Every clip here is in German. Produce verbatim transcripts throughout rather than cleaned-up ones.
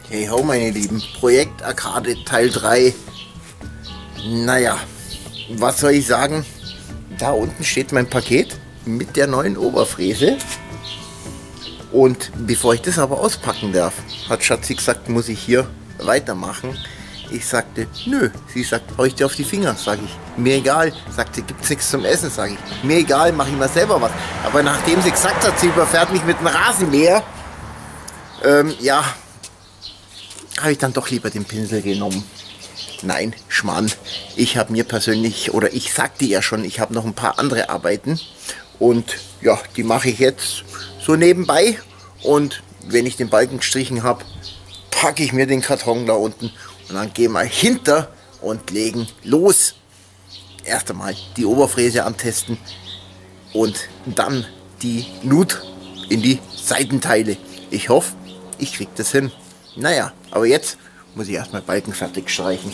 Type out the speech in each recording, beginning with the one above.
Hey ho meine Lieben, Projekt Arcade Teil drei. Naja, was soll ich sagen? Da unten steht mein Paket mit der neuen Oberfräse. Und bevor ich das aber auspacken darf, hat Schatzi gesagt, muss ich hier weitermachen. Ich sagte, nö. Sie sagt, hau ich dir auf die Finger, sage ich. Mir egal. Sagt sie, gibt's nichts zum Essen, sage ich. Mir egal, mache ich mal selber was. Aber nachdem sie gesagt hat, sie überfährt mich mit einem Rasenmäher, ähm, ja, habe ich dann doch lieber den Pinsel genommen. Nein, Schmarrn. Ich habe mir persönlich, oder ich sagte ja schon, ich habe noch ein paar andere Arbeiten. Und ja, die mache ich jetzt so nebenbei. Und wenn ich den Balken gestrichen habe, packe ich mir den Karton da unten. Und dann gehen wir hinter und legen los. Erst einmal die Oberfräse antesten. Und dann die Nut in die Seitenteile. Ich hoffe, ich kriege das hin. Naja, aber jetzt muss ich erstmal Balken fertig streichen.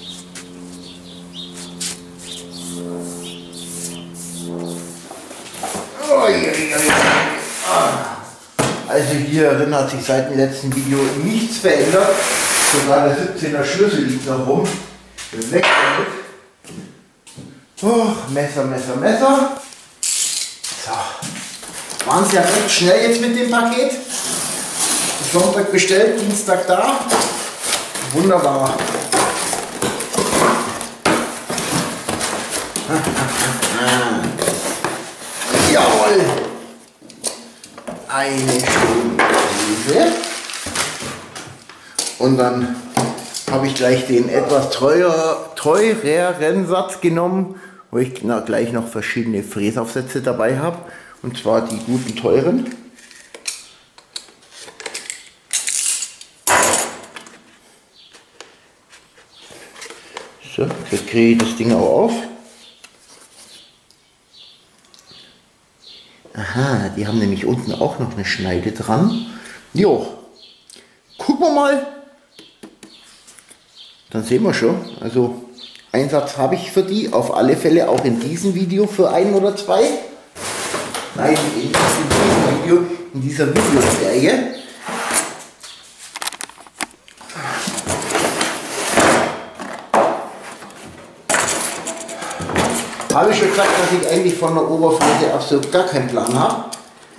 Also hier drin hat sich seit dem letzten Video nichts verändert. Sogar der siebzehner Schlüssel liegt noch rum. Weg damit. Oh, Messer, Messer, Messer. So. Waren es ja recht schnell jetzt mit dem Paket. Sonntag bestellt, Dienstag da. Wunderbar. Jawohl. Eine Stunde. Und dann habe ich gleich den etwas teurer, teureren Satz genommen, wo ich na, gleich noch verschiedene Fräsaufsätze dabei habe. Und zwar die guten teuren. So, jetzt kriege ich das Ding auch auf. Aha, die haben nämlich unten auch noch eine Schneide dran. Jo, gucken wir mal. Dann sehen wir schon. Also Einsatz habe ich für die, auf alle Fälle auch in diesem Video für ein oder zwei. Nein, in diesem Video, in dieser Videoserie. Habe ich schon gesagt, dass ich eigentlich von der Oberfläche absolut gar keinen Plan habe.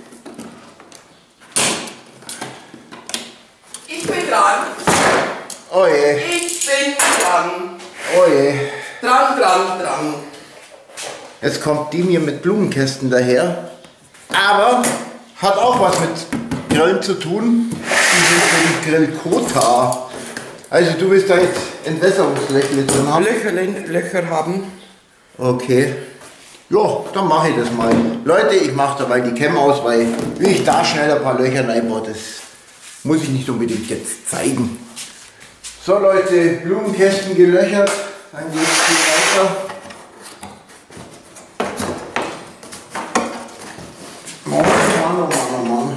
Ich bin dran. Oh je. Ich bin dran. Oh je. Dran, dran, dran. Jetzt kommt die mir mit Blumenkästen daher. Aber hat auch was mit Grillen zu tun. Die sind für den Grill Kota. Also du willst da jetzt Entwässerungslöcher drin haben? Löcher, Löcher haben. Okay. Ja, dann mache ich das mal. Leute, ich mache dabei die Cam aus, weil wie ich da schnell ein paar Löcher reinbaue, das muss ich nicht unbedingt jetzt zeigen. So Leute, Blumenkästen gelöchert, dann geht es hier weiter. Mann, Mann, Mann, Mann.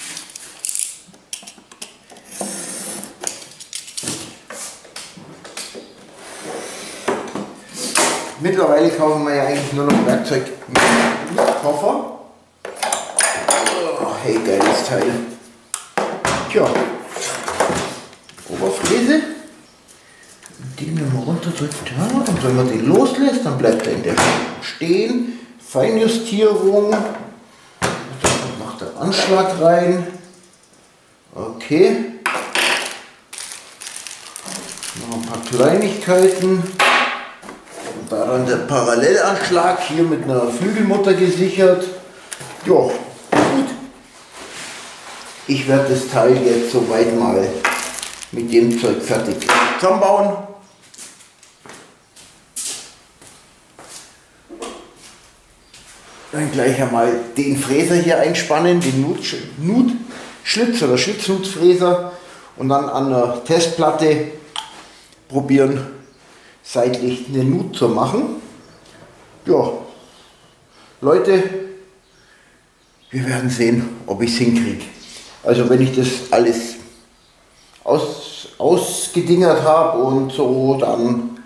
Mittlerweile kaufen wir ja eigentlich nur noch Werkzeug mit Koffer. Oh, hey, geiles Teil. Tja, Oberfräse. Den wenn man runterdrückt, ja, und wenn man den loslässt, dann bleibt er in der stehen. Feinjustierung. Dann macht der Anschlag rein. Okay. Noch ein paar Kleinigkeiten. Da dann der Parallelanschlag hier mit einer Flügelmutter gesichert. Ja, gut. Ich werde das Teil jetzt soweit mal mit dem Zeug fertig zusammenbauen. Dann gleich einmal den Fräser hier einspannen, den Nutschlitz oder Schlitznutzfräser, und dann an der Testplatte probieren, seitlich eine Nut zu machen. Ja, Leute, wir werden sehen, ob ich es hinkriege. Also wenn ich das alles aus, ausgedingert habe und so, dann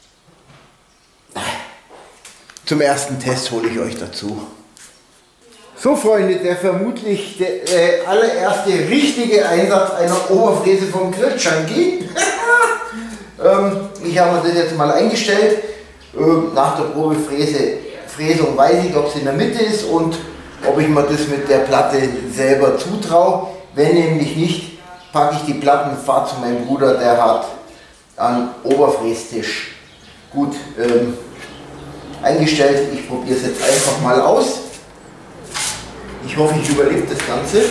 zum ersten Test hole ich euch dazu. So Freunde, der vermutlich der äh, allererste richtige Einsatz einer Oberfräse vom Grill Junkie. ähm, ich habe mir das jetzt mal eingestellt. Ähm, nach der Probefräse Fräsung weiß ich, ob es in der Mitte ist und ob ich mir das mit der Platte selber zutraue. Wenn nämlich nicht, packe ich die Platten, fahre zu meinem Bruder, der hat einen Oberfrästisch gut ähm, eingestellt. Ich probiere es jetzt einfach mal aus. Ich hoffe, ich überlebe das Ganze.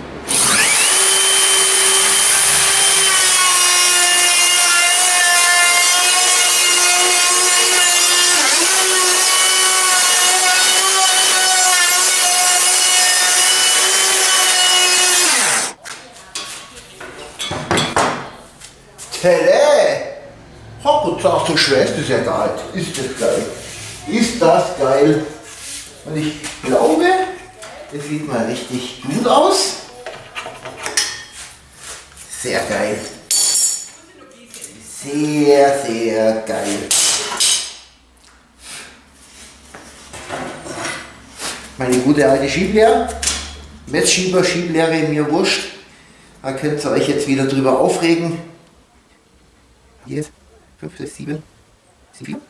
Tele! Hopp, sagst du schwer, ist das ja geil. Ist das geil. Ist das geil. Und ich glaube, das sieht mal richtig gut aus. Sehr geil. Sehr, sehr geil. Meine gute alte Schieblehre. Messschieber, Schieblehre, mir wurscht. Da könnt ihr euch jetzt wieder drüber aufregen. Hier ist fünf, sechs, sieben, sieben.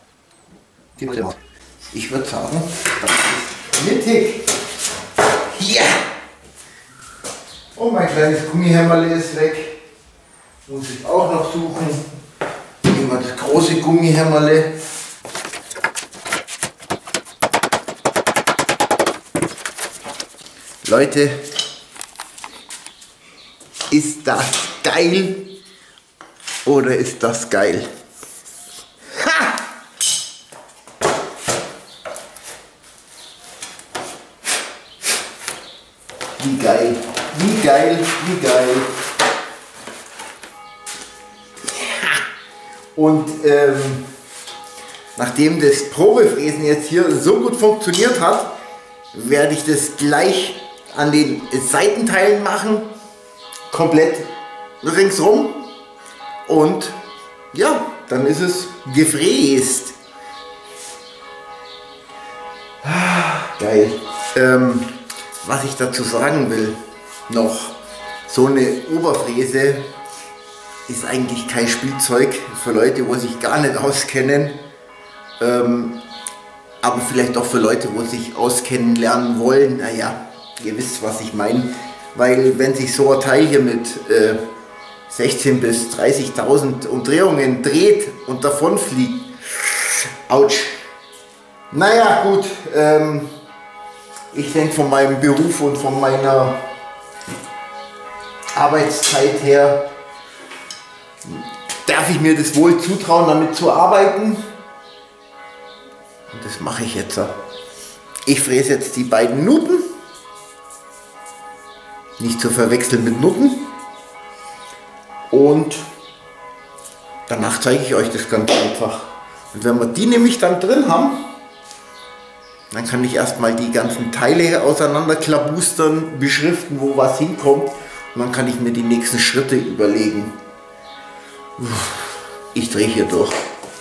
Ich würde sagen, das ist mittig. Ja! Und mein kleines Gummihämmerle ist weg. Muss ich auch noch suchen. Nehmen wir das große Gummihämmerle. Leute, ist das geil oder ist das geil? Ha! Wie geil, wie geil, wie geil. Und ähm, nachdem das Probefräsen jetzt hier so gut funktioniert hat, werde ich das gleich an den Seitenteilen machen, komplett ringsrum. Und ja, dann ist es gefräst. Ah, geil. Ähm, was ich dazu sagen will, noch, so eine Oberfräse ist eigentlich kein Spielzeug für Leute, wo sich gar nicht auskennen, ähm, aber vielleicht auch für Leute, wo sich auskennen lernen wollen. Naja, ihr wisst, was ich meine, weil wenn sich so ein Teil hier mit äh, sechzehntausend bis dreißigtausend Umdrehungen dreht und davon fliegt, ouch. Naja gut, ähm, ich denke von meinem Beruf und von meiner Arbeitszeit her darf ich mir das wohl zutrauen, damit zu arbeiten. Und das mache ich jetzt. Ich fräse jetzt die beiden Nuten. Nicht zu verwechseln mit Nutten. Und danach zeige ich euch das ganz einfach. Und wenn wir die nämlich dann drin haben, dann kann ich erstmal die ganzen Teile auseinanderklabustern, beschriften, wo was hinkommt. Und dann kann ich mir die nächsten Schritte überlegen. Ich drehe hier durch.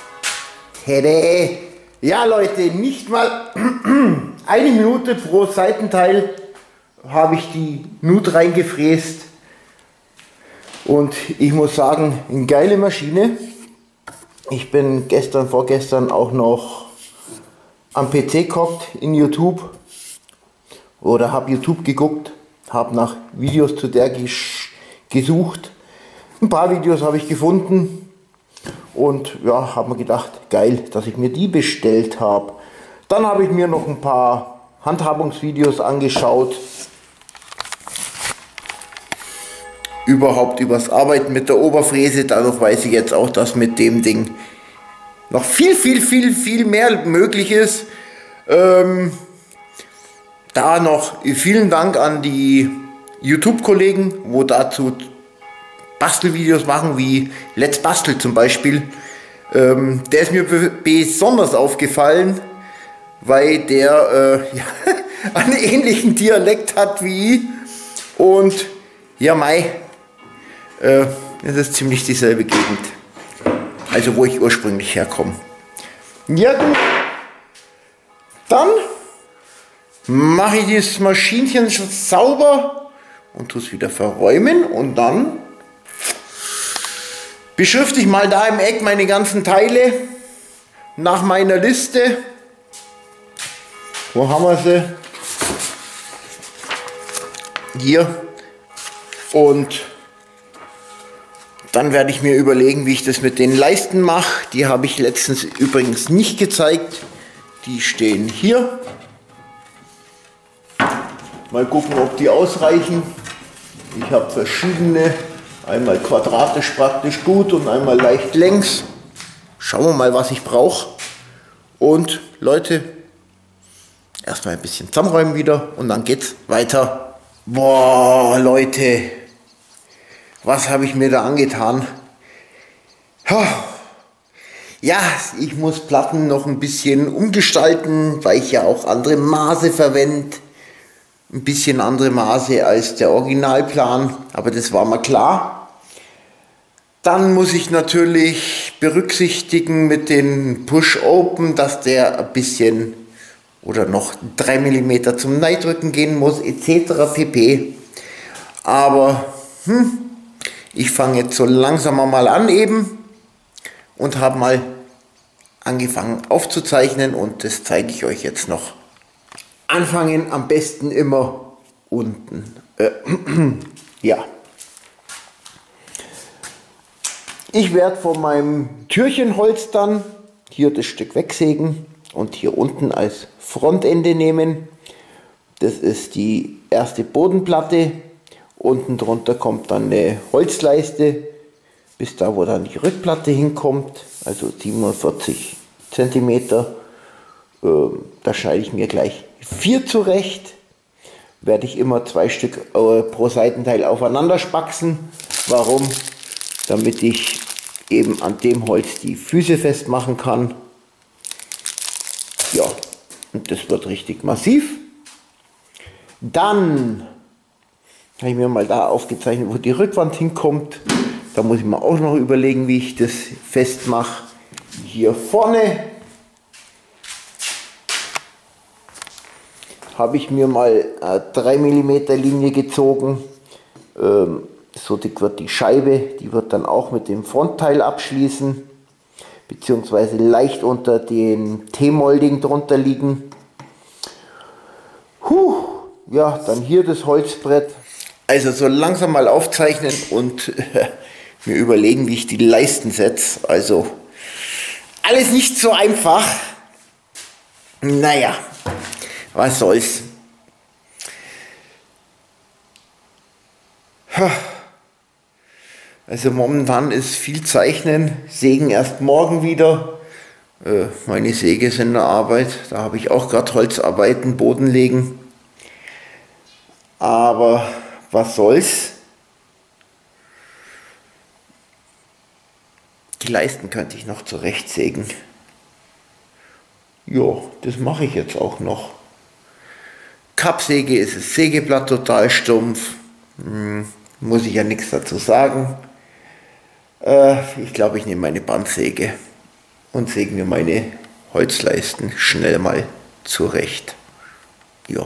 Tada! Ja Leute, nicht mal eine Minute pro Seitenteil habe ich die Nut reingefräst. Und ich muss sagen, eine geile Maschine. Ich bin gestern, vorgestern auch noch am P C gehockt in YouTube. Oder habe YouTube geguckt, habe nach Videos zu der gesucht. Ein paar Videos habe ich gefunden. Und ja, habe mir gedacht, geil, dass ich mir die bestellt habe. Dann habe ich mir noch ein paar Handhabungsvideos angeschaut. Überhaupt übers Arbeiten mit der Oberfräse. Dadurch weiß ich jetzt auch, dass mit dem Ding noch viel, viel, viel, viel mehr möglich ist. Ähm, da noch vielen Dank an die YouTube-Kollegen, wo dazu Bastelvideos machen, wie Let's Bastel zum Beispiel. Ähm, der ist mir besonders aufgefallen, weil der äh, ja, einen ähnlichen Dialekt hat wie ich. Und ja, mei, äh, das ist ziemlich dieselbe Gegend. Also wo ich ursprünglich herkomme. Ja gut, dann mache ich das Maschinchen schon sauber und tue es wieder verräumen und dann beschrifte ich mal da im Eck meine ganzen Teile nach meiner Liste. Wo haben wir sie? Hier. Und dann werde ich mir überlegen, wie ich das mit den Leisten mache. Die habe ich letztens übrigens nicht gezeigt. Die stehen hier. Mal gucken, ob die ausreichen. Ich habe verschiedene. Einmal quadratisch praktisch gut und einmal leicht längs. Schauen wir mal, was ich brauche. Und Leute, erstmal ein bisschen zusammenräumen wieder und dann geht's weiter. Boah, Leute, was habe ich mir da angetan? Ja, ich muss Platten noch ein bisschen umgestalten, weil ich ja auch andere Maße verwende. Ein bisschen andere Maße als der Originalplan, aber das war mir klar. Dann muss ich natürlich berücksichtigen mit den Push-Open, dass der ein bisschen oder noch drei Millimeter zum Neidrücken gehen muss, et cetera pp. Aber hm, ich fange jetzt so langsam mal an eben und habe mal angefangen aufzuzeichnen und das zeige ich euch jetzt noch. Anfangen am besten immer unten. Äh, ja. Ich werde von meinem Türchenholz dann hier das Stück wegsägen und hier unten als Frontende nehmen. Das ist die erste Bodenplatte. Unten drunter kommt dann eine Holzleiste, bis da wo dann die Rückplatte hinkommt, also siebenundvierzig Zentimeter. Ähm, da schneide ich mir gleich vier zurecht. Werde ich immer zwei Stück äh, pro Seitenteil aufeinander spaxen. Warum? Damit ich eben an dem Holz die Füße festmachen kann. Ja, und das wird richtig massiv. Dann habe ich mir mal da aufgezeichnet, wo die Rückwand hinkommt. Da muss ich mir auch noch überlegen, wie ich das festmache. Hier vorne habe ich mir mal eine drei Millimeter Linie gezogen. Ähm, so dick wird die Scheibe, die wird dann auch mit dem Frontteil abschließen, beziehungsweise leicht unter den T-Molding drunter liegen. Huh, ja, dann hier das Holzbrett. Also so langsam mal aufzeichnen und äh, mir überlegen, wie ich die Leisten setze. Also alles nicht so einfach. Naja, was soll's. Also momentan ist viel Zeichnen, Sägen erst morgen wieder. Äh, meine Säge ist in der Arbeit, da habe ich auch gerade Holzarbeiten, Boden legen. Aber was soll's. Die Leisten könnte ich noch zurechtsägen. Ja, das mache ich jetzt auch noch. Kappsäge ist das Sägeblatt total stumpf. Hm, muss ich ja nichts dazu sagen. Äh, ich glaube, ich nehme meine Bandsäge und säge mir meine Holzleisten schnell mal zurecht. Ja.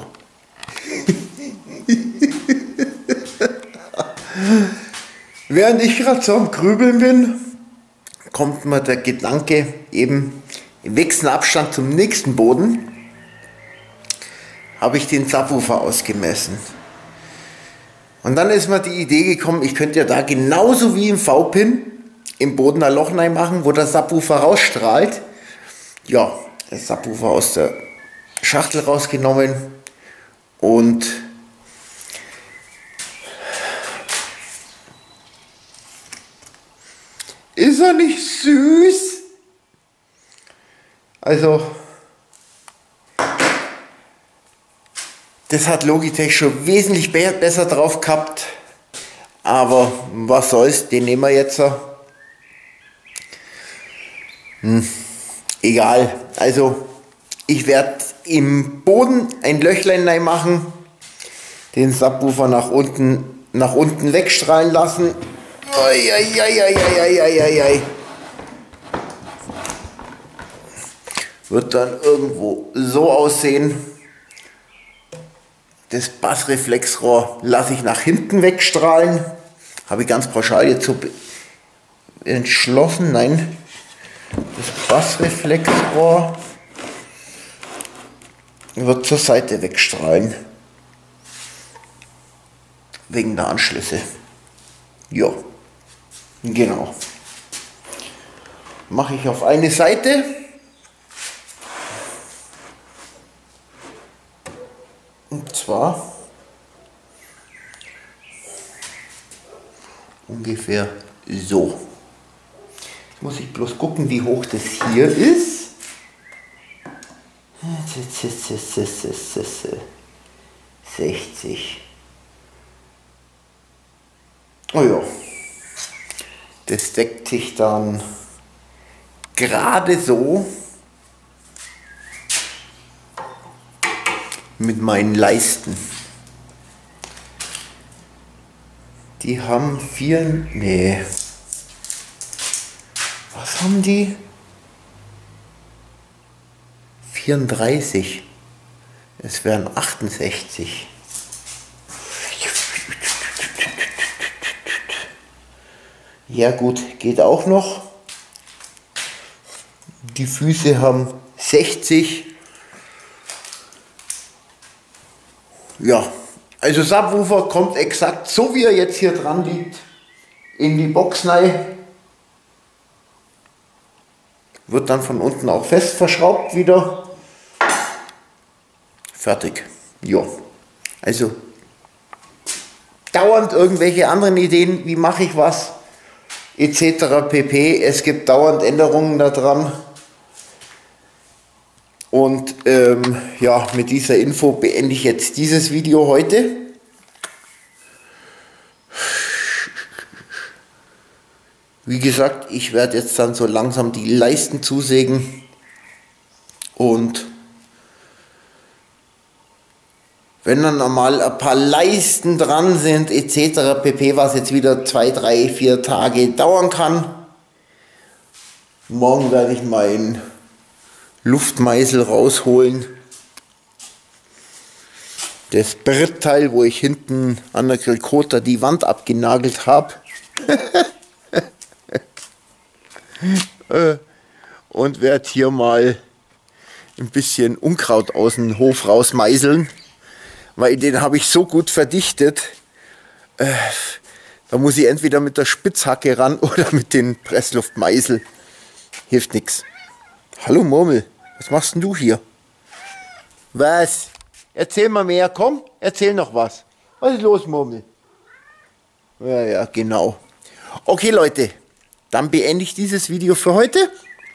Während ich gerade so am Grübeln bin, kommt mir der Gedanke, eben im nächsten Abstand zum nächsten Boden habe ich den Subwoofer ausgemessen. Und dann ist mir die Idee gekommen, ich könnte ja da genauso wie im V-Pin im Boden ein Loch rein machen, wo der Subwoofer rausstrahlt. Ja, der Subwoofer aus der Schachtel rausgenommen und ist er nicht süß? Also, das hat Logitech schon wesentlich be besser drauf gehabt, aber was soll's, den nehmen wir jetzt. Hm, egal, also ich werde im Boden ein Löchlein rein machen, den Subwoofer nach unten, nach unten wegstrahlen lassen. Oi, oi, oi, oi, oi, oi, oi. Wird dann irgendwo so aussehen. Das Bassreflexrohr lasse ich nach hinten wegstrahlen. Habe ich ganz pauschal jetzt so entschlossen. Nein, das Bassreflexrohr wird zur Seite wegstrahlen. Wegen der Anschlüsse. Ja, genau. Mache ich auf eine Seite. Und zwar ungefähr so. Jetzt muss ich bloß gucken, wie hoch das hier ist. sechzig. Oh ja. Das deckt sich dann gerade so mit meinen Leisten. Die haben vier, nee, was haben die? vierunddreißig. Es wären achtundsechzig. Ja gut, geht auch noch. Die Füße haben sechzig. Ja, also Subwoofer kommt exakt so, wie er jetzt hier dran liegt, in die Box rein. Wird dann von unten auch fest verschraubt wieder. Fertig. Ja, also dauernd irgendwelche anderen Ideen, wie mache ich was, et cetera pp. Es gibt dauernd Änderungen daran. Und ähm, ja, mit dieser Info beende ich jetzt dieses Video heute. Wie gesagt, ich werde jetzt dann so langsam die Leisten zusägen und wenn dann mal ein paar Leisten dran sind et cetera pp, was jetzt wieder zwei, drei, vier Tage dauern kann. Morgen werde ich meinen Luftmeißel rausholen. Das Brettteil, wo ich hinten an der Grillkota die Wand abgenagelt habe. Und werde hier mal ein bisschen Unkraut aus dem Hof rausmeißeln, weil den habe ich so gut verdichtet. Äh, da muss ich entweder mit der Spitzhacke ran oder mit den Pressluftmeißel. Hilft nichts. Hallo Murmel, was machst denn du hier? Was? Erzähl mal mehr, komm, erzähl noch was. Was ist los, Murmel? Ja, ja, genau. Okay, Leute, dann beende ich dieses Video für heute.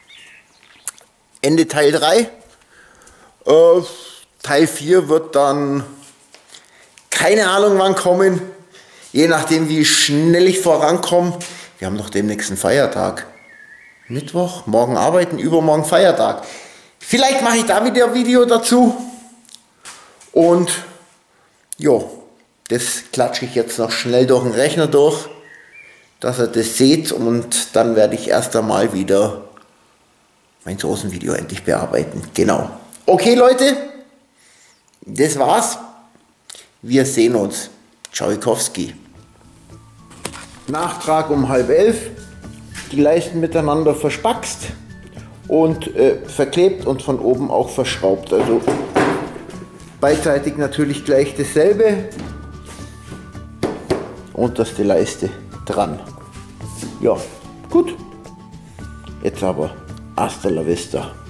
Ende Teil drei. Äh, Teil vier wird dann, keine Ahnung wann kommen, je nachdem wie schnell ich vorankomme. Wir haben noch demnächst einen Feiertag. Mittwoch, morgen arbeiten, übermorgen Feiertag. Vielleicht mache ich da wieder ein Video dazu. Und ja, das klatsche ich jetzt noch schnell durch den Rechner durch, dass ihr das seht. Und dann werde ich erst einmal wieder mein Soßenvideo endlich bearbeiten. Genau. Okay, Leute, das war's. Wir sehen uns. Tschaikowski. Nachtrag um halb elf. Die Leisten miteinander verspackst und äh, verklebt und von oben auch verschraubt. Also beidseitig natürlich gleich dasselbe. Unterste Leiste dran. Ja, gut. Jetzt aber hasta la vista.